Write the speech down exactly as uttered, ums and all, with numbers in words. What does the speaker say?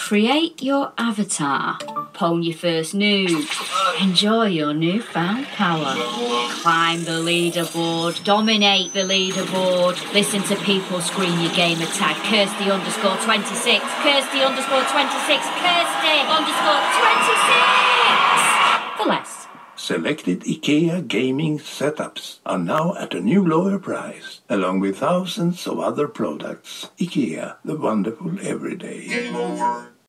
Create your avatar. Pwn your first nude. Enjoy your newfound power. Climb the leaderboard. Dominate the leaderboard. Listen to people scream your gamer tag. Kirsty underscore twenty-six. Kirsty underscore twenty-six. Kirsty underscore twenty-six. For less. Selected IKEA gaming setups are now at a new lower price, along with thousands of other products. IKEA, the wonderful everyday. Game over.